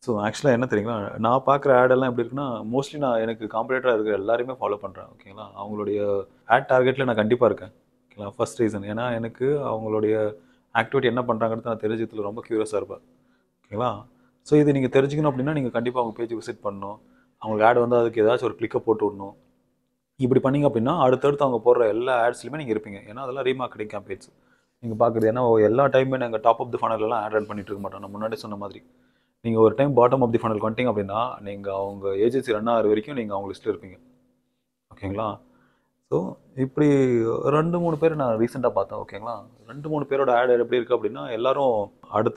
So ஆக்சுவலாக என்ன தெரியுங்களா, நான் பார்க்குற ஆடெல்லாம் எப்படி இருக்குன்னா, மோஸ்ட்லி நான் எனக்கு காம்படிட்டராக இருக்கிற எல்லாரையுமே ஃபாலோ பண்ணுறேன். ஓகேங்களா, அவங்களுடைய ஆட் டார்கெட்டில் நான் கண்டிப்பாக இருக்கேன். ஓகேங்களா, ஃபர்ஸ்ட் ரீசன் ஏன்னா எனக்கு அவங்களுடைய ஆக்டிவிட்டி என்ன பண்ணுறாங்கிறது நான் தெரிஞ்சுக்கிறதுல ரொம்ப க்யூரியஸாக இருப்பேன். ஓகேங்களா, ஸோ இது நீங்கள் தெரிஞ்சுக்கணும் அப்படின்னா நீங்கள் கண்டிப்பாக அவங்க பேஜ் விசிட் பண்ணணும். அவங்களுக்கு ஆட் வந்து அதுக்கு ஏதாச்சும் ஒரு கிளிக்கை போட்டு விடணும். இப்படி பண்ணீங்க அப்படின்னா அடுத்தடுத்து அவங்க போடுற எல்லா ஆட்ஸ்லையுமே நீங்கள் இருப்பீங்க. ஏன்னா அதெல்லாம் ரீமார்க்கெட்டிங் கேம்பெயின்ஸ் நீங்கள் பார்க்குறது. ஏன்னா எல்லா டைமுமே நாங்கள் டாப் ஆஃப் தி ஃபனல்லாம் ஆட் ரன் பண்ணிட்டு இருக்க மாட்டோம். நான் முன்னாடி சொன்ன மாதிரி நீங்கள் ஒரு time bottom of the funnel வந்துட்டீங்க அப்படின்னா நீங்கள் அவங்க ஏஜென்சி ரன் ஆகிற வரைக்கும் நீங்கள் அவங்க லிஸ்ட்டில் இருப்பீங்க. ஓகேங்களா, ஸோ இப்படி 2-3 பேர் நான் ரீசெண்டாக பார்த்தேன். ஓகேங்களா, 2-3 பேரோட ஆட் எப்படி இருக்குது அப்படின்னா எல்லாரும் அடுத்த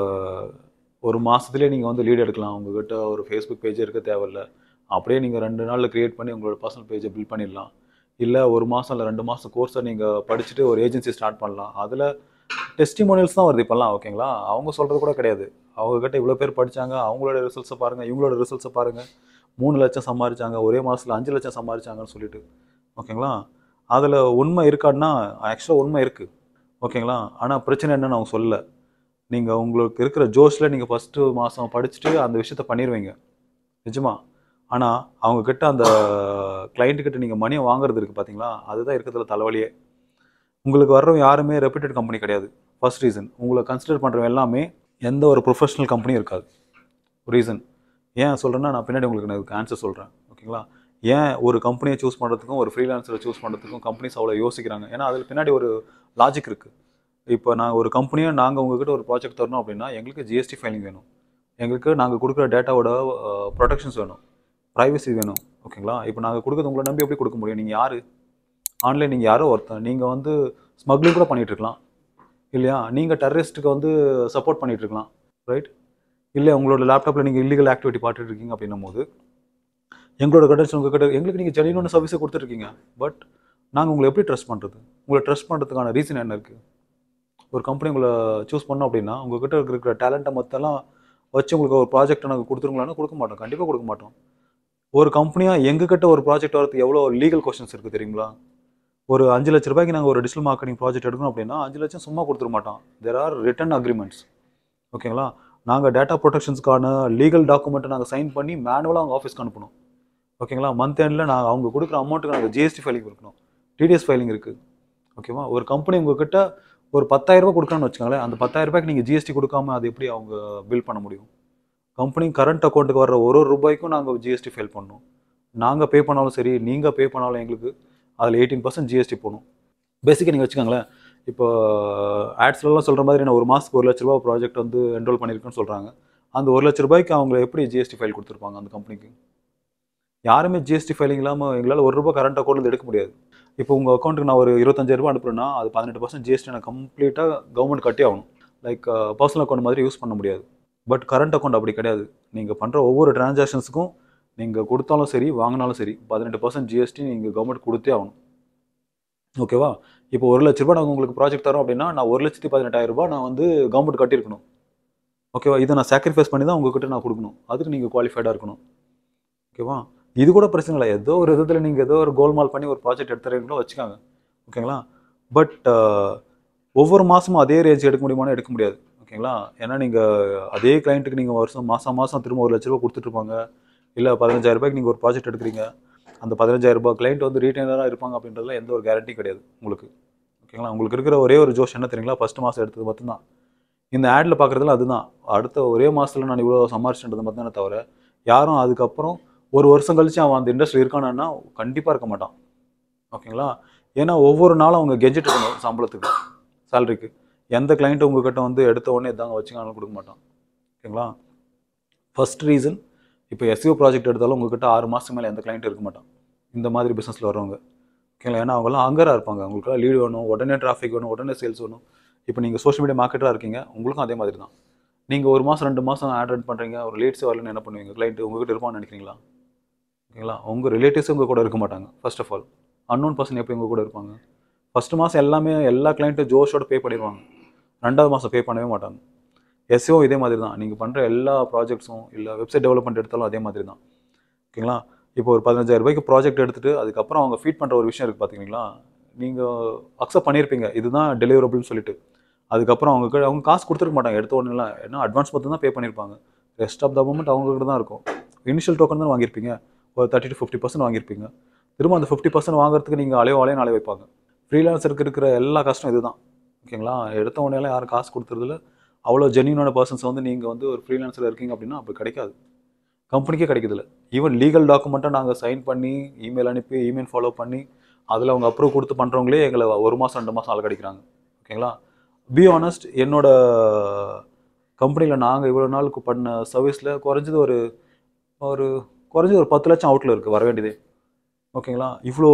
ஒரு மாதத்துலேயே நீங்கள் வந்து லீட் எடுக்கலாம். உங்ககிட்ட ஒரு ஃபேஸ்புக் பேஜே இருக்க தேவையில்லை. அப்படியே நீங்கள் 2 நாளில் க்ரியேட் பண்ணி உங்களோட பர்சனல் பேஜை பில்ட் பண்ணிடலாம். இல்லை 1 மாதம் இல்லை 2 மாதம் கோர்ஸை நீங்கள் படிச்சுட்டு ஒரு ஏஜென்சி ஸ்டார்ட் பண்ணலாம். அதில் டெஸ்டிமோனியல்ஸ் தான் வருது இப்போல்லாம். ஓகேங்களா, அவங்க சொல்கிறது கூட கிடையாது. அவங்ககிட்ட இவ்வளோ பேர் படித்தாங்க, அவங்களோட ரிசல்ட்ஸை பாருங்கள், இவங்களோட ரிசல்ட்ஸை பாருங்கள், 3 லட்சம் சம்பாதிச்சாங்க, ஒரே மாதத்தில் 5 லட்சம் சம்பாதிச்சாங்கன்னு சொல்லிட்டு. ஓகேங்களா, அதில் உண்மை இருக்கான்னா ஆக்சுவலாக உண்மை இருக்குது. ஓகேங்களா, ஆனால் பிரச்சனை என்னன்னு அவங்க சொல்லலை. நீங்கள் உங்களுக்கு இருக்கிற ஜோஷில் நீங்கள் ஃபஸ்ட்டு மாதம் படிச்சுட்டு அந்த விஷயத்த பண்ணிடுவீங்க நிஜமா. ஆனால் அவங்கக்கிட்ட அந்த கிளைண்ட்டுக்கிட்ட நீங்கள் மணியை வாங்குறது இருக்குது பார்த்தீங்களா, அதுதான் இருக்கிறதுல தலைவலியே. உங்களுக்கு வர்றவங்க யாருமே ரெப்யூட்டட் கம்பெனி கிடையாது. ஃபர்ஸ்ட் ரீசன், உங்களை கன்சிடர் பண்ணுறவங்க எல்லாமே எந்த ஒரு ப்ரொஃபஷனல் கம்பெனியும் இருக்காது. ரீசன் ஏன் சொல்கிறேன்னா நான் பின்னாடி உங்களுக்கு நான் இதுக்கு ஆன்சர் சொல்கிறேன். ஓகேங்களா, ஏன் ஒரு கம்பெனியை சூஸ் பண்ணுறதுக்கும் ஒரு ஃப்ரீலான்ஸரை சூஸ் பண்ணுறதுக்கும் கம்பெனிஸ் அவ்வளோ யோசிக்கிறாங்க. ஏன்னா அதில் பின்னாடி ஒரு லாஜிக் இருக்குது. இப்போ நாங்கள் ஒரு கம்பெனியாக நாங்கள் உங்ககிட்ட ஒரு ப்ராஜெக்ட் தரணும் அப்படின்னா எங்களுக்கு ஜிஎஸ்டி ஃபைலிங் வேணும், எங்களுக்கு நாங்கள் கொடுக்குற டேட்டாவோட ப்ரொடெக்ஷன்ஸ் வேணும், ப்ரைவசி வேணும். ஓகேங்களா, இப்போ நாங்கள் கொடுக்குறது உங்களை நம்பி எப்படி கொடுக்க முடியும்? நீங்கள் யார்? ஆன்லைன் நீங்கள் யாரோ ஒருத்தன், நீங்கள் வந்து ஸ்மக்லிங் கூட பண்ணிகிட்ருக்கலாம் இல்லையா, நீங்கள் டெரரிஸ்ட்டுக்கு வந்து சப்போர்ட் பண்ணிகிட்ருக்கலாம், ரைட்? இல்லை உங்களோட லேப்டாப்பில் நீங்கள் இல்லீகல் ஆக்டிவிட்டி பார்த்துட்டு இருக்கீங்க அப்படின்னும் போது எங்களோட கண்டென்ஸ் உங்ககிட்ட எங்களுக்கு நீங்கள் ஜெனியூனான சர்வீஸை கொடுத்துருக்கீங்க. பட் நாங்கள் உங்களை எப்படி ட்ரஸ்ட் பண்ணுறது? உங்களை ட்ரஸ்ட் பண்ணுறதுக்கான ரீசன் என்ன இருக்குது? ஒரு கம்பெனி உங்களை சூஸ் பண்ணோம் அப்படின்னா உங்ககிட்ட இருக்கிற டேலண்ட்டை மொத்தம்லாம் வச்சு உங்களுக்கு ஒரு ப்ராஜெக்ட் நாங்கள் கொடுத்துருங்களான்னு கொடுக்க மாட்டோம். கண்டிப்பாக கொடுக்க மாட்டோம். ஒரு கம்பெனியாக எங்ககிட்ட ஒரு ப்ராஜெக்ட் வரதுக்கு எவ்வளோ லீகல் கொஸ்டின்ஸ் இருக்குது தெரியுங்களா? ஒரு 5 லட்ச ரூபாய்க்கு நாங்கள் ஒரு டிஜிட்டல் மார்க்கெட்டிங் ப்ராஜெக்ட் எடுக்கணும் அப்படின்னா 5 லட்சம் சும்மா கொடுத்துட மாட்டோம். There are written agreements. ஓகேங்களா, நாங்கள் டேட்டா ப்ரொடெக்ஷன்ஸ்க்கான லீகல் டாக்குமெண்ட்டை நாங்கள் சைன் பண்ணி மேனுவலாக அவங்க ஆஃபீஸ்க்கு அனுப்பணும். ஓகேங்களா, மந்த் எண்டில் நாங்கள் அவங்க கொடுக்குற அமௌண்ட்டுக்கு நாங்கள் ஜிஎஸ்டி ஃபைலிங் இருக்கணும், டிடிஎஸ் ஃபைலிங் இருக்குது. ஓகேவா, ஒரு கம்பெனி உங்ககிட்ட ஒரு 10,000 ரூபாய் கொடுக்குறான்னு வச்சுக்கோங்களேன், அந்த 10,000 ரூபாய்க்கு நீங்கள் ஜிஎஸ்டி கொடுக்காம அது எப்படி அவங்க பில் பண்ண முடியும்? கம்பெனி கரண்ட் அக்கௌண்ட்டுக்கு வர ஒரு ரூபாய்க்கும் நாங்கள் ஜிஎஸ்டி ஃபைல் பண்ணணும். நாங்கள் பே பண்ணாலும் சரி, நீங்கள் பே பண்ணாலும் எங்களுக்கு அதில் 18% ஜிஎஸ்டி போகணும். பேசிக்காக நீங்கள் வச்சுக்கோங்களேன், இப்போ ஆட்ஸ்லாம் சொல்கிற மாதிரி நான் ஒரு மாதத்துக்கு 1 லட்ச ரூபா ப்ராஜெக்ட் வந்து என்ரோல் பண்ணியிருக்கேன்னு சொல்கிறாங்க. அந்த 1 லட்ச ரூபாய்க்கு அவங்க எப்படி ஜிஎஸ்டி ஃபைல் கொடுத்துருப்பாங்க அந்த கம்பெனிக்கு? யாருமே ஜிஎஸ்டி ஃபைலிங் இல்லாமல் எங்களால் ₹1 கரண்ட் அக்கௌண்ட்டில் எடுக்க முடியாது. இப்போ உங்கள் அக்கௌண்ட்டுக்கு நான் ஒரு 25,000 ரூபா அனுப்புறேன்னா அது 18% ஜிஎஸ்டி நான் கம்ப்ளீட்டாக கவர்மெண்ட் கட்டி ஆகணும். லைக் பர்சனல் அக்கௌண்ட் மாதிரி யூஸ் பண்ண முடியாது. பட் கரண்ட் அக்கௌண்ட் அப்படி கிடையாது. நீங்கள் பண்ணுற ஒவ்வொரு டிரான்சாக்ஷன்ஸுக்கும் நீங்கள் கொடுத்தாலும் சரி வாங்கினாலும் சரி 18% ஜிஎஸ்டி நீங்கள் கவர்மெண்ட் கொடுத்தே ஆகணும். ஓகேவா, இப்போ 1 லட்ச ரூபா நாங்கள் உங்களுக்கு ப்ராஜெக்ட் தரோம் அப்படின்னா நான் 1,18,000 ரூபாய் நான் வந்து கவர்மெண்ட் கட்டியிருக்கணும். ஓகேவா, இதை நான் சாக்ரிஃபைஸ் பண்ணி தான் உங்ககிட்ட நான் கொடுக்கணும். அதுக்கு நீங்கள் குவாலிஃபைடாக இருக்கணும். ஓகேவா, இது கூட பிரச்சனை இல்லை. ஏதோ ஒரு விதத்தில் நீங்கள் ஏதோ ஒரு கோல்மால் பண்ணி ஒரு ப்ராஜெக்ட் எடுத்துறீங்களோ வச்சுக்காங்க. ஓகேங்களா, பட் ஒவ்வொரு மாதமும் அதே ரேஞ்ச் எடுக்க முடியுமான்னு எடுக்க முடியாது. ஓகேங்களா, ஏன்னா நீங்கள் அதே கிளைண்ட்டுக்கு நீங்கள் மாதம் திரும்ப 1 லட்ச ரூபா கொடுத்துட்ருப்பாங்க. இல்லை 15,000 ரூபாய்க்கு நீங்கள் ஒரு ப்ராஜெக்ட் எடுக்கிறீங்க, அந்த 15,000 ரூபாய் கிளைண்ட் வந்து ரீட்டைனராக இருப்பாங்க அப்படின்றதுல எந்த ஒரு கேரண்டி கிடையாது உங்களுக்கு. ஓகேங்களா, உங்களுக்கு இருக்கிற ஒரே ஒரு ஜோஷ் என்ன தெரியுங்களா? ஃபஸ்ட்டு மாதம் எடுத்தது மட்டும்தான். இந்த ஆடில் பார்க்குறதுல அதுதான். அடுத்த ஒரே மாதத்தில் நான் இவ்வளோ சம்பாரிச்சுன்றது மட்டும்தானே தவிர யாரும் அதுக்கப்புறம் ஒரு வருஷம் கழிச்சு அவன் அந்த இண்டஸ்ட்ரி இருக்கானா கண்டிப்பாக இருக்க மாட்டான். ஓகேங்களா, ஏன்னா ஒவ்வொரு நாளும் அவங்க கெஜெட் இருக்கணும் சம்பளத்துக்கு, சேலரிக்கு. எந்த கிளைண்ட்டு உங்ககிட்ட வந்து எடுத்த உடனே இதாங்க வச்சுக்கானு கொடுக்க மாட்டான். ஓகேங்களா, ஃபர்ஸ்ட் ரீசன், இப்போ எஸ்இஓ ப்ராஜெக்ட் எடுத்தாலும் உங்ககிட்ட 6 மாதத்துக்கு மேலே எந்த கிளைண்ட்டும் இருக்க மாட்டான் இந்த மாதிரி பிஸ்னஸில் வரவங்க. ஓகேங்களா, ஏன்னா அவங்களாம் அங்கராக இருப்பாங்க. உங்களுக்குலாம் லீடு வேணும், உடனே டிராஃபிக் வேணும், உடனே சேல்ஸ் வேணும். இப்போ நீங்கள் சோஷியல் மீடியா மார்க்கெட்டாக இருக்கீங்க, உங்களுக்கும் அதே மாதிரி தான். நீங்கள் 1 மாதம் 2 மாதம் ஆட் ரன் பண்ணுறீங்க, ஒரு லீட்ஸே வரலன்னு என்ன பண்ணுவீங்க? கிளைண்ட் உங்ககிட்ட இருப்பான்னு நினைக்கிறீங்களா? ஓகேங்களா, உங்கள் ரிலேட்டிவ்ஸும் உங்கள் கூட இருக்க மாட்டாங்க. First of all unknown person எப்படி உங்கள் கூட இருப்பாங்க? ஃபஸ்ட்டு மாதம் எல்லா கிளைண்ட்டும் ஜோஷோட பே பண்ணிடுவாங்க, 2வது மாதம் பே பண்ணவே மாட்டாங்க. எஸ்ஓ இதே மாதிரி தான். நீங்கள் பண்ணுற எல்லா ப்ராஜெக்ட்ஸும் இல்லை வெப்சைட் டெவலப்மெண்ட் எடுத்தாலும் அதே மாதிரி தான். ஓகேங்களா, இப்போ ஒரு 15,000 ரூபாய்க்கு ப்ராஜெக்ட் எடுத்துகிட்டு அதுக்கப்புறம் அவங்க ஃபீட் பண்ணுற ஒரு விஷயம் இருக்குது பார்த்தீங்களா, நீங்கள் அக்செப்ட் பண்ணியிருப்பீங்க இதுதான் டெலிவரபிள்னு சொல்லிட்டு. அதுக்கப்புறம் அவங்க காசு கொடுத்துருக்க மாட்டாங்க எடுத்த உடனேலாம். ஏன்னா அட்வான்ஸ் மட்டும் தான் பே பண்ணியிருப்பாங்க. ரெஸ்ட் ஆஃப் த அமௌண்ட் அவங்ககிட்ட தான் இருக்கும். இனிஷியல் டோக்கன் தான் வாங்கியிருப்பீங்க, ஒரு 30 to 50% வாங்கியிருப்பீங்க. திரும்ப அந்த 50% வாங்குறதுக்கு நீங்கள் அலைய வைப்பாங்க. ஃப்ரீலான்சருக்கு இருக்கிற எல்லா கஷ்டம் இதுதான். ஓகேங்களா? எடுத்த உடனேலாம் யாரும் காசு கொடுத்துறதில்ல. அவ்வளோ ஜென்யூனான பர்சன்ஸ் வந்து நீங்கள் வந்து ஒரு ஃப்ரீலான்சர் இருக்கீங்க அப்படின்னா அப்படி கிடைக்காது. கம்பெனிக்கே கிடைக்குதில்ல. ஈவன் லீகல் டாக்குமெண்ட்டை நாங்கள் சைன் பண்ணி, இமெயில் அனுப்பி, இமெயில் ஃபாலோ பண்ணி, அதில் அவங்க அப்ரூவ் கொடுத்து பண்ணுறவங்களே எங்களை 1 மாதம் 2 மாதம் ஆள் கிடைக்கிறாங்க. ஓகேங்களா? பி ஆனஸ்ட், என்னோட கம்பெனியில் நாங்கள் இவ்வளோ நாளுக்கு பண்ண சர்வீஸில் குறைஞ்சது ஒரு ஒரு 10 லட்சம் அவுட்டில் இருக்குது வர வேண்டியதே. ஓகேங்களா? இவ்வளோ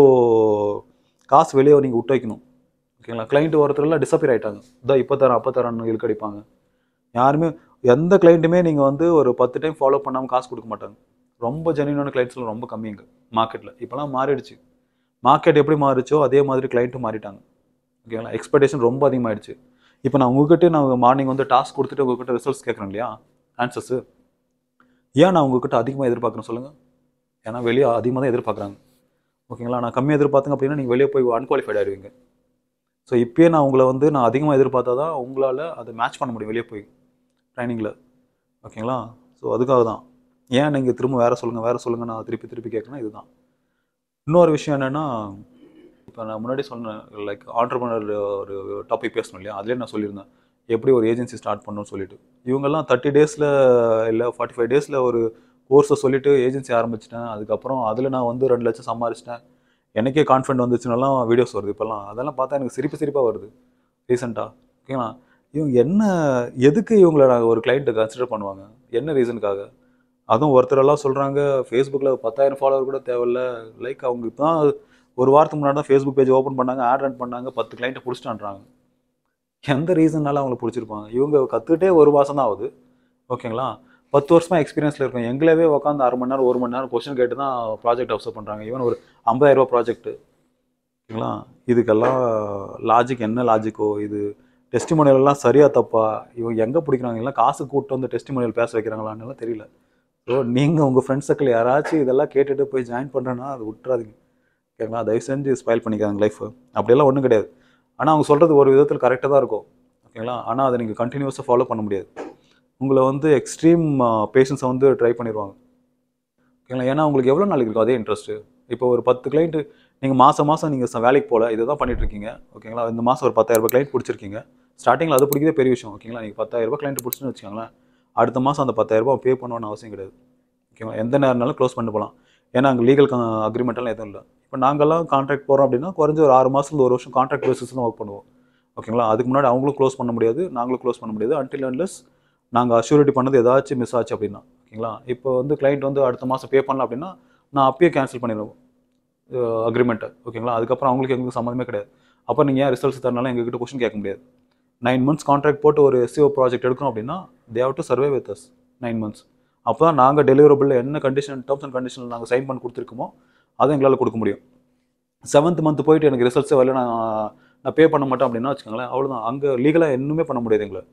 காசு வெளியே நீங்கள் விட்டு வைக்கணும். ஓகேங்களா? கிளைண்ட் ஒருத்தரெல்லாம் டிஸப்பியர் ஆகிட்டாங்க. இதான் இப்போ தரேன் அப்போ தரேன்னு இழுக்கடிப்பாங்க. யாருமே எந்த கிளைண்ட்டுமே நீங்கள் வந்து ஒரு 10 டைம் ஃபாலோ பண்ணாமல் காசு கொடுக்க மாட்டாங்க. ரொம்ப ஜென்யூனான கிளைண்ட்ஸ்லாம் ரொம்ப கம்மிங்க மார்க்கெட்டில். இப்போலாம் மாறிடுச்சு. மார்க்கெட் எப்படி மாறிச்சோ அதே மாதிரி கிளைண்ட்டும் மாறிட்டாங்க. ஓகேங்களா? எக்ஸ்பெக்டேஷன் ரொம்ப அதிகமாகிடுச்சு. இப்போ நான் உங்ககிட்ட மார்னிங் வந்து டாஸ்க் கொடுத்துட்டு உங்ககிட்ட ரிசல்ட்ஸ் கேட்குறேன் இல்லையா, ஆன்சர்ஸு. ஏன் நான் உங்ககிட்ட அதிகமாக எதிர்பார்க்குறேன் சொல்லுங்கள்? ஏன்னா வெளியே அதிகமாக தான் எதிர்பார்க்குறாங்க. ஓகேங்களா? நான் கம்மியாக எதிர்பார்த்தேங்க அப்படின்னா நீங்கள் வெளியே போய் அன்குவாலிஃபைட் ஆகிடுவீங்க. ஸோ இப்போயே நான் உங்களை வந்து நான் அதிகமாக எதிர்பார்த்தா தான் உங்களால் அதை மேட்ச் பண்ண முடியும் வெளியே போய் ட்ரைனிங்கில். ஓகேங்களா? ஸோ அதுக்காக தான். ஏன் நீங்கள் திரும்ப வேறு சொல்லுங்கள் நான் திருப்பி கேட்கணும். இதுதான். இன்னொரு விஷயம் என்னென்னா, இப்போ நான் முன்னாடி சொன்னேன் லைக் ஆண்டர்ப்ரனர் ஒரு டாபிக் பேசணும் இல்லையா, அதிலே நான் சொல்லியிருந்தேன் எப்படி ஒரு ஏஜென்சி ஸ்டார்ட் பண்ணணும்னு சொல்லிட்டு. இவங்கெல்லாம் 30 டேஸில் இல்லை 45 டேஸில் ஒரு கோர்ஸை சொல்லிவிட்டு ஏஜென்சி ஆரம்பிச்சிட்டேன். அதுக்கப்புறம் அதில் நான் வந்து 2 லட்சம் சம்பாரிச்சிட்டேன், எனக்கே கான்ஃபிடென்ட் வந்துச்சுனாலாம் வீடியோஸ் வருது இப்போல்லாம். அதெல்லாம் பார்த்தா எனக்கு சிரிப்பாக வருது ரீசெண்டாக. ஓகேங்களா? இவங்க என்ன எதுக்கு இவங்களை ஒரு கிளைண்ட்டை கன்சிடர் பண்ணுவாங்க? என்ன ரீசனுக்காக? அதுவும் ஒருத்தரெல்லாம் சொல்கிறாங்க ஃபேஸ்புக்கில் 10,000 ஃபாலோவர் கூட தேவையில்ல. லைக் அவங்க இப்போ தான் ஒரு வாரத்துக்கு முன்னாடி தான் ஃபேஸ்புக் பேஜ் ஓப்பன் பண்ணாங்க, ஆட் ரன் பண்ணாங்க, 10 கிளைண்ட்டை பிடிச்சிட்டான்றாங்க. எந்த ரீசன்னால அவங்கள பிடிச்சிருப்பாங்க? இவங்க கற்றுக்கிட்டே 1 மாதம் தான் ஆகுது. ஓகேங்களா? 10 வருஷமாக எக்ஸ்பீரியன்ஸில் இருக்கும். எங்களவே உட்காந்து 1/2 மணி நேரம் 1 மணி நேரம் கொஸ்டின் கேட்டு தான் ப்ராஜெக்ட் அப்சர்வ் பண்ணுறாங்க. ஈவன் ஒரு 50,000 ரூபா ப்ராஜெக்ட்டு. ஓகேங்களா? இதுக்கெல்லாம் லாஜிக் என்ன லாஜிக்கோ, இது டெஸ்டிமோனியல்லாம் சரியா தப்பா, இவங்க எங்கே பிடிக்கிறாங்க? எல்லாம் காசு கூப்பிட்டு வந்து டெஸ்டிமோனியல் பேச வைக்கிறாங்களான்னு தெரியல. ஸோ நீங்கள் உங்கள் ஃப்ரெண்ட்ஸ் சர்க்கிள் யாராச்சும் இதெல்லாம் கேட்டுட்டு போய் ஜாயின் பண்ணுறேன்னா அது விட்டுறாதீங்க. ஓகேங்களா? தயவு செஞ்சு ஸ்பாயில் பண்ணிக்காங்க லைஃப். அப்படியெல்லாம் ஒன்றும் கிடையாது. ஆனால் அவங்க சொல்கிறது ஒரு விதத்தில் கரெக்டாக தான் இருக்கும். ஓகேங்களா? ஆனால் அதை நீங்கள் கண்டினியூஸாக ஃபாலோ பண்ண முடியாது. உங்களை வந்து எக்ஸ்ட்ரீம் பேஷன்ஸை வந்து ட்ரை பண்ணிடுவாங்க. ஓகேங்களா? ஏன்னா உங்களுக்கு எவ்வளோ நாளைக்கு இருக்கும் அதே இன்ட்ரெஸ்ட்டு. இப்போ ஒரு 10 கிளைண்ட்டு நீங்கள் மாதம் நீங்கள் வேலைக்கு போகல, இதை தான் பண்ணிட்டுருக்கீங்க. ஓகேங்களா? இந்த மாதம் ஒரு 10,000 ரூபாய் கிளைண்ட் பிடிச்சிருக்கீங்க. ஸ்டார்டிங்கில் அது பிடிக்கிறதே பெரிய விஷயம். ஓகேங்களா? நீங்கள் 10,000 ரூபாய் கிளைண்ட் பிடிச்சுன்னு வச்சுக்கோங்களேன், அடுத்த மாதம் அந்த 10,000 ரூபாய் பே பண்ணணும்னு அவசியம் கிடையாது. ஓகேவா? எந்த நேரம்னாலும் க்ளோஸ் பண்ணிட்டு போகலாம். ஏன்னா அங்கே லீகல் அக்ரிமெண்ட்லாம் எதுவும் இல்லை. இப்போ நாங்கள்லாம் கான்ட்ராக்ட் போகிறோம் அப்படின்னா குறைஞ்ச ஒரு 6 மாதத்துல 1 வருஷம் கான்ட்ராக்ட் பேசிஸ் தான் ஒர்க் பண்ணுவோம். ஓகேங்களா? அதுக்கு முன்னாடி அவங்களும் க்ளோஸ் பண்ண முடியாது, நாங்களும் க்ளோஸ் பண்ண முடியாது. அன்டில் அன்லெஸ் நாங்கள் அஷ்யூரிட்டி பண்ணது ஏதாச்சும் மிஸ் ஆச்சு அப்படின்னா. ஓகேங்களா? இப்போ வந்து கிளைண்ட் வந்து அடுத்த மாதம் பே பண்ணல அப்படின்னா நான் அப்பயே கேன்சல் பண்ணிடுவோம் அக்ரிமெண்ட்டை. ஓகேங்களா? அதுக்கப்புறம் அவங்களுக்கு எங்களுக்கு சம்மந்தமே கிடையாது. அப்போ நீங்கள் ஏன் ரிசல்ட்ஸ் தரனால எங்ககிட்ட கொஸ்டின் கேட்க முடியாது. 9 months கான்ட்ராக்ட் போட்டு ஒரு SEO ப்ராஜெக்ட் எடுக்கணும் அப்படின்னா they have to serve with us 9 months. அப்போ தான் நாங்கள் டெலிவரபிள் என்ன கண்டிஷன் டேர்ம்ஸ் அண்ட் கண்டிஷன் நாங்கள் சைன் பண்ணி கொடுத்துருக்கோமோ அதை எங்களால் கொடுக்க முடியும். 7th month போயிட்டு எனக்கு ரிசல்ட்ஸே வரல, நான் பே பண்ண மாட்டேன் அப்படின்னா வச்சுக்கோங்களேன், அவ்வளோதான். அங்கே லீகலாக இன்னுமே பண்ண முடியாது எங்களை.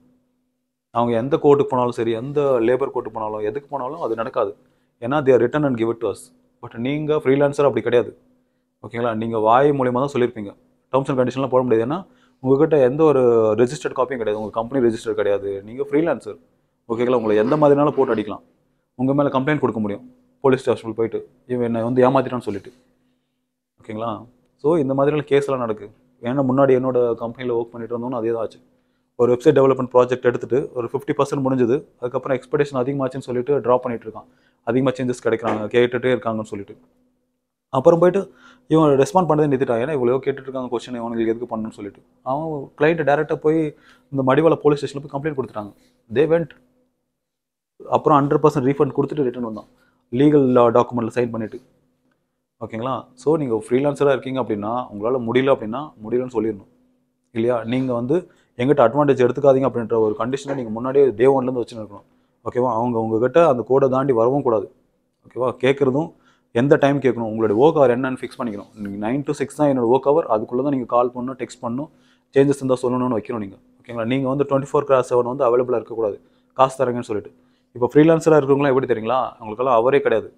அவங்க எந்த கோர்ட்டுக்கு போனாலும் சரி, எந்த லேபர் கோர்ட்டுக்கு போனாலும் எதுக்கு போனாலும் அது நடக்காது. ஏன்னா they are written and give it to us. But நீங்கள் ஃப்ரீலான்சர் அப்படி கிடையாது. ஓகேங்களா? நீங்கள் வாய் மூலியமாக தான் சொல்லியிருப்பீங்க, டேர்ம்ஸ் அண்ட் கண்டிஷன்லாம் போட முடியாது. ஏன்னா உங்கள்கிட்ட எந்த ஒரு ரெஜிஸ்டர்ட் காப்பியும் கிடையாது, உங்கள் கம்பெனி ரெஜிஸ்டர் கிடையாது, நீங்கள் ஃப்ரீலான்சர். ஓகேங்களா? உங்களை எந்த மாதிரினாலும் போட்டு அடிக்கலாம். உங்கள் மேலே கம்ப்ளைண்ட் கொடுக்க முடியும் போலீஸ் ஸ்டேஷன் போயிட்டு, இவன் என்னை வந்து ஏமாத்திட்டான்னு சொல்லிட்டு. ஓகேங்களா? ஸோ இந்த மாதிரிலாம் கேஸ்லாம் நடக்குது. ஏன்னா முன்னாடி என்னோட கம்பெனியில் ஒர்க் பண்ணிட்டு இருந்தோம்னு அதே தான் ஆச்சு. ஒரு வெப்சைட் டெவலப்மெண்ட் ப்ராஜெக்ட் எடுத்துகிட்டு ஒரு 50% முடிஞ்சது. அதுக்கப்புறம் எக்ஸ்பெக்டேஷன் அதிகமாச்சுன்னு சொல்லிட்டு ட்ராப் பண்ணிட்டு இருக்கான். அதிகமாக சேஞ்சஸ் கிடைக்கிறாங்க, கேட்டுகிட்டே இருக்காங்கன்னு சொல்லிட்டு. அப்புறம் போயிட்டு இவங்க ரெஸ்பாண்ட் பண்ணதே நிறுத்திட்டான். ஏன்னா இவ்வளோ கேட்டுட்டு இருக்காங்க கொஸ்டின், இவங்களுக்கு எதுக்கு பண்ணணும்னு சொல்லிட்டு. அவன் கிளைண்ட்டை டேரெக்டாக போய் இந்த மடிவாள போலீஸ் ஸ்டேஷனில் போய் கம்ப்ளைண்ட் கொடுத்துட்டாங்க. They went. அப்புறம் 100% ரீஃபண்ட் கொடுத்துட்டு ரிட்டர்ன் வந்தான், லீகல் டாக்குமெண்ட்டில் சைன் பண்ணிவிட்டு. ஓகேங்களா? ஸோ நீங்கள் ஃப்ரீலான்சராக இருக்கீங்க அப்படின்னா உங்களால் முடியல அப்படின்னா முடியலன்னு சொல்லிடணும் இல்லையா? நீங்கள் வந்து எங்கிட்ட அட்வான்டேஜ் எடுத்துக்காதீங்க அப்படின்ற ஒரு கண்டிஷனை நீங்கள் முன்னாடியே டே 1லேருந்து வச்சுன்னு இருக்கணும். ஓகேவா? அவங்க உங்ககிட்ட அந்த கோடை தாண்டி வரவும் கூடாது. ஓகேவா? கேட்குறதும் எந்த டைம் கேட்கணும், உங்களுடைய ஒர்க் ஹவர் என்னன்னு ஃபிக்ஸ் பண்ணிக்கணும். நீங்கள் 9 to 6 தான் என்னோட ஒர்க் ஹவர், அதுக்குள்ளே தான் நீங்கள் கால் பண்ணணும், டெக்ஸ்ட் பண்ணணும், சேஞ்சஸ் இருந்தால் சொல்லணும்னு வைக்கணும் நீங்கள். ஓகேங்களா? நீங்கள் வந்து 24/7 வந்து அவைலபிளாக இருக்கக்கூடாது, காசு தரங்கன்னு சொல்லிட்டு. இப்போ ஃப்ரீலான்சராக இருக்கிறவங்களாம் எப்படி தெரியுங்களா? அவங்களுக்கெல்லாம் அவரே கிடையாது.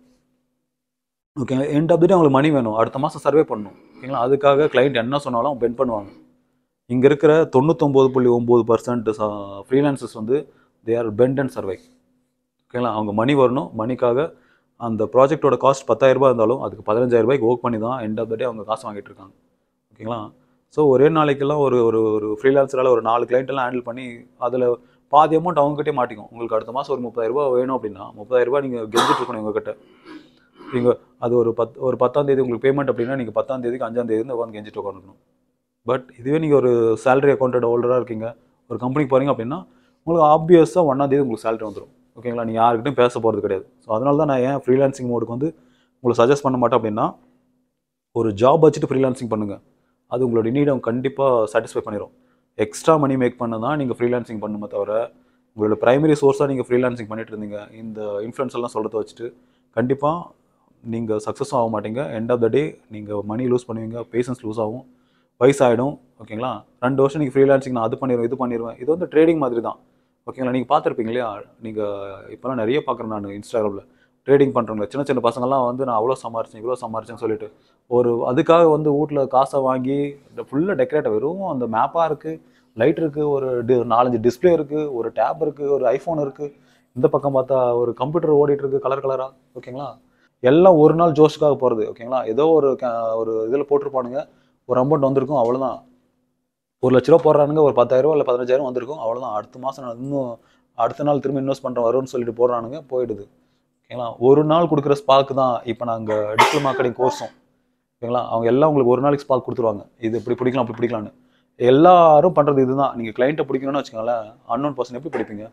ஓகேங்களா? எண்ட் ஆஃப் தி டே அவங்களுக்கு மணி வேணும், அடுத்த மாதம் சர்வே பண்ணணும். ஓகேங்களா? அதுக்காக கிளைண்ட் என்ன சொன்னாலும் பெண்ட் பண்ணுவாங்க. இங்கே இருக்கிற 99.9% ஃப்ரீலான்சர்ஸ் வந்து they are bent and serve. ஓகேங்களா. அவங்க மணி வரணும், மணிக்காக அந்த ப்ராஜெக்ட்டோட காஸ்ட் 10,000 ரூபாய் இருந்தாலும் அதுக்கு 15,000 ரூபாய்க்கு ஒர்க் பண்ணி தான் எண்ட் ஆஃப் த டே அவங்க காசு வாங்கிட்டு இருக்காங்க. ஓகேங்களா. ஸோ ஒரே நாளைக்கெல்லாம் ஒரு ஒரு ஒரு ஃப்ரீலான்சரால் ஒரு 4 கிளைண்ட்டெல்லாம் ஹேண்டில் பண்ணி அதில் பாதி அமௌண்ட் அவங்ககிட்டே மாட்டிக்கும். உங்களுக்கு அடுத்த மாதம் ஒரு 30,000 ரூபாய் வேணும் அப்படின்னா 30,000 ரூபாய் நீங்கள் கெஞ்சிட்டு இருக்கணும் இவங்ககிட்ட. நீங்கள் அது ஒரு 10ஆம் தேதி உங்களுக்கு பேமெண்ட் அப்படின்னா நீங்கள் 10ஆம் தேதிக்கு 5ஆம் தேதி உட்காந்து கெஞ்சிட்டு உட்காந்துக்கணும். பட் இதுவே நீங்கள் ஒரு சேலரி அக்கௌண்டட் ஹோல்டராக இருக்கீங்க, ஒரு கம்பெனிக்கு போகிறீங்க அப்படின்னா உங்களுக்கு ஆப்வியஸாக 1ஆம் தேதி உங்களுக்கு சேலரி வந்துடும். ஓகேங்களா. நீங்கள் யாருக்கிட்டையும் பேச போகிறது கிடையாது. ஸோ அதனால தான் நான் ஏன் ஃப்ரீலான்சிங் மோடுக்கு வந்து உங்களுக்கு சஜஸ்ட் பண்ண மாட்டேன் அப்படின்னா, ஒரு ஜாப் வச்சுட்டு ஃப்ரீலான்சிங் பண்ணுங்கள். அது உங்களுடைய நீடை கண்டிப்பாக சாட்டிஸ்ஃபை பண்ணிடும். எக்ஸ்ட்ரா மணி மேக் பண்ண தான் நீங்கள் ஃப்ரீலான்சிங் பண்ணுமே தவிர, உங்களோட ப்ரைமரி சோர்ஸாக நீங்கள் ஃப்ரீலான்சிங் பண்ணிட்டு இருந்தீங்க இந்த இன்ஃப்ளூயன்ஸெல்லாம் சொல்கிறத வச்சுட்டு கண்டிப்பாக நீங்கள் சக்ஸஸும் ஆக மாட்டீங்க. எண்ட் ஆஃப் த டே நீங்கள் மணி லூஸ் பண்ணுவீங்க, பேஷன்ஸ் லூஸ் ஆகும், வயசாகிடும். ஓகேங்களா. 2 வருஷம் நீங்கள் ஃப்ரீலான்சிங் நான் அது பண்ணிடுவேன் இது பண்ணிடுவேன். இது வந்து ட்ரேடிங் மாதிரி தான். ஓகேங்களா. நீங்கள் பார்த்துருப்பீங்க இல்லையா, நீங்கள் இப்போலாம் நிறைய பார்க்குறேன் நான் இன்ஸ்டாகிராமில் ட்ரேடிங் பண்ணுறவங்க சின்ன சின்ன பசங்கள்லாம் வந்து நான் அவ்வளோ சம்பாரிச்சேன் இவ்வளோ சம்பாரிச்சேன்னு சொல்லிட்டு அதுக்காக வந்து வீட்டில் காசை வாங்கி ஃபுல்லாக டெக்கரேட்டாக வெறும் அந்த மேப்பாக இருக்குது, லைட் இருக்குது, ஒரு 4-5 டிஸ்பிளே இருக்குது, ஒரு டேப் இருக்குது, ஒரு ஐஃபோன் இருக்குது, இந்த பக்கம் பார்த்தா ஒரு கம்ப்யூட்டர் ஓடிட்டு இருக்குது கலர் கலராக. ஓகேங்களா. எல்லாம் ஒரு நாள் ஜோஷுக்காக போகிறது. ஓகேங்களா. ஏதோ ஒரு இதில் போட்டிருப்பானுங்க, ஒரு அமௌண்ட் வந்திருக்கும், அவ்வளோதான். 1,00,000 ரூபா போடுறானுங்க, ஒரு 10,000 ரூபா இல்லை 15,000 வந்திருக்கும், அவ்வளோதான். அடுத்த மாதம் நான் இன்னும் அடுத்த நாள் திரும்ப இன்வெஸ்ட் பண்ணுறேன் வரும்னு சொல்லிட்டு போடுறானுங்க, போயிடுது. ஓகேங்களா. ஒரு நாள் கொடுக்குற ஸ்பார்க்கு தான் இப்போ நாங்கள் டிஜிட்டல் மார்க்கெட்டிங் கோர்ஸும். ஓகேங்களா. அவங்க எல்லாம் உங்களுக்கு ஒரு நாளைக்கு ஸ்பார்க் கொடுத்துருவாங்க, இது இப்படி பிடிக்கலாம் அப்படி பிடிக்கலான்னு. எல்லாரும் பண்ணுறது இதுதான். நீங்கள் கிளைண்ட்டை பிடிக்கணும்னு வச்சுக்கோங்களேன், அன்னோன் பர்சன் எப்படி பிடிப்பீங்க?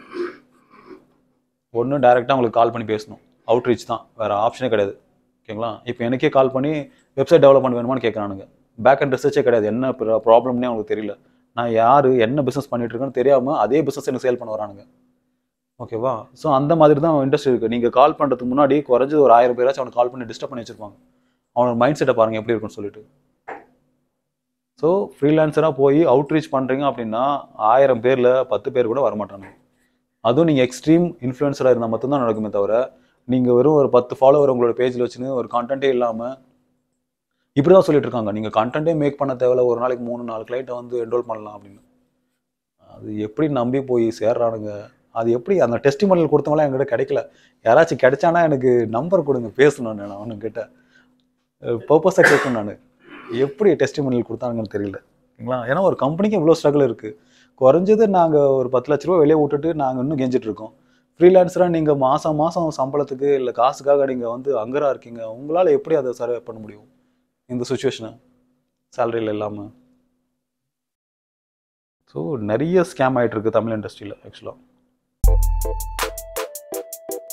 ஒன்று டைரெக்டாக உங்களுக்கு கால் பண்ணி பேசணும், அவுட்ரீச் தான், வேறு ஆப்ஷனே கிடையாது. ஓகேங்களா. இப்போ எனக்கே கால் பண்ணி வெப்சைட் டெவலப்மெண்ட் வேணுமான்னு கேட்குறானுங்க, பேக் அண்ட் ரிசர்ச்சே கிடையாது, என்ன ப்ராப்ளம்னே அவங்களுக்கு தெரியல, நான் யார் என்ன பிஸ்னஸ் பண்ணிட்டு இருக்கேன்னு தெரியாமல் அதே பிஸ்னஸ் எனக்கு சேல் பண்ண வரானுங்க. ஓகேவா. ஸோ அந்த மாதிரி தான் இண்டஸ்ட்ரி இருக்குது. நீங்கள் கால் பண்ணுறதுக்கு முன்னாடி குறைஞ்சது ஒரு 1000 பேராச்சும் அவனுக்கு கால் பண்ணி டிஸ்டர்ப் பண்ணி வச்சிருப்பாங்க. அவனோட மைண்ட் செட்டை பாருங்கள் எப்படி இருக்குன்னு சொல்லிட்டு. ஸோ ஃப்ரீலான்சராக போய் அவுட்ரீச் பண்ணுறீங்க அப்படின்னா 1000 பேரில் 10 பேர் கூட வரமாட்டாங்க. அதுவும் நீங்கள் எக்ஸ்ட்ரீம் இன்ஃப்ளூயன்சராக இருந்தால் மட்டும்தான் நடக்குமே தவிர, நீங்கள் வெறும் ஒரு 10 ஃபாலோவர் உங்களோட பேஜில் வச்சுன்னு ஒரு கான்டென்ட்டே இல்லாமல் இப்படி தான் சொல்லிட்டு இருக்காங்க, நீங்கள் கான்டென்ட்டே மேக் பண்ண தேவையில்ல, ஒரு நாளைக்கு 3-4 கிளைண்ட்டை வந்து என்ரோல் பண்ணலாம் அப்படின்னு. அது எப்படி நம்பி போய் சேர்றானுங்க? அது எப்படி அந்த டெஸ்டிமோனியல் கொடுத்தவங்களாம் என்கிட்ட கிடைக்கல. யாராச்சும் கிடைச்சானா எனக்கு நம்பர் கொடுங்க, பேசணும். நான் அவனுக்கிட்ட பர்பஸாக கேட்கணும். நான் எப்படி டெஸ்டிமோனியல் கொடுத்தாங்கன்னு தெரியல. ஓகேங்களா. ஏன்னா ஒரு கம்பெனிக்கு இவ்வளோ ஸ்ட்ரகிள் இருக்குது. குறைஞ்சது நாங்கள் ஒரு 10 லட்ச ரூபா வெளியே விட்டுட்டு நாங்கள் இன்னும் கெஞ்சிட்டு இருக்கோம். ஃப்ரீலான்ஸராக நீங்கள் மாதம் சம்பளத்துக்கு இல்லை காசுக்காக நீங்கள் வந்து அங்கரா இருக்கீங்க. உங்களால் எப்படி அதை சர்வே பண்ண முடியும் இந்த சுச்சுவேஷனை சேலரியில் இல்லாமல்? ஸோ நிறைய ஸ்கேம் ஆகிட்டு இருக்குது தமிழ் இண்டஸ்ட்ரியில் ஆக்சுவலாக.